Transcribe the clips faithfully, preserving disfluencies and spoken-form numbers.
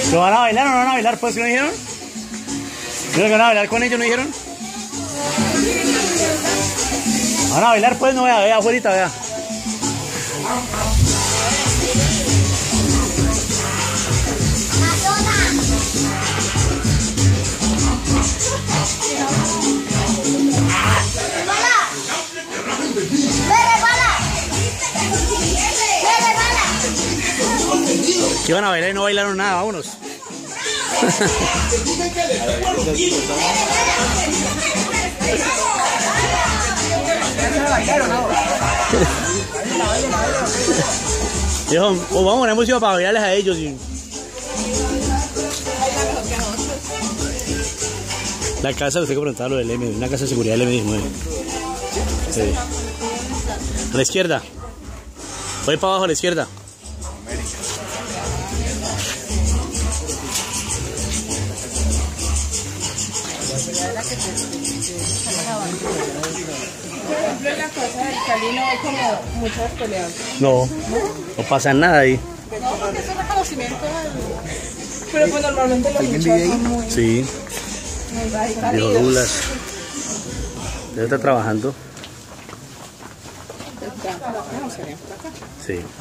¿Lo van a bailar o no van a bailar? Pues, ¿qué no dijeron? ¿No van a bailar con ellos, no dijeron? ¿Van a bailar? Pues, no, vea, vea, afuera, vea. Que iban a bailar y no bailaron nada, vámonos. Dijo, oh, vamos, hemos ido para bailarles a ellos. Y... la casa, usted que preguntaba lo del M, una casa de seguridad del M diecinueve. Sí. A la izquierda. Voy para abajo a la izquierda. Por ejemplo, en la casa del Cali no hay como muchas peleas. No, no, no pasa nada ahí. No, porque es un reconocimiento. Pero pues normalmente los hinchas son muy... Sí. Muy radicales. Dijo Douglas. Debe estar trabajando. Sí.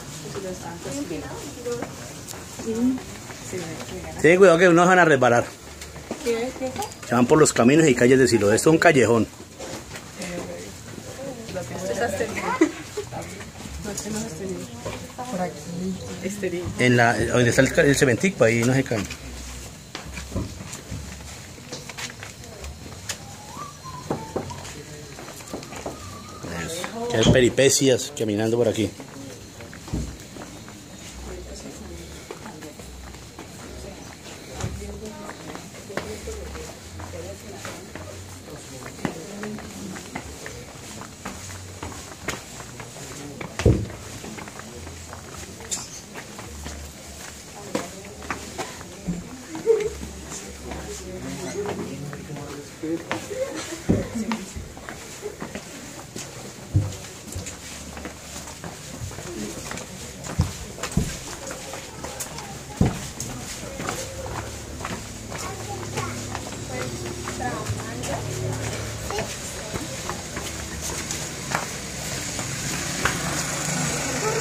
Ten cuidado que no van a resbalar. ¿Qué? ¿Qué? Se van por los caminos y calles de Siloé. Esto es un callejón. Por aquí. Esteril. En la, donde está el, el cementico, ahí no se caen. Que hay peripecias caminando por aquí.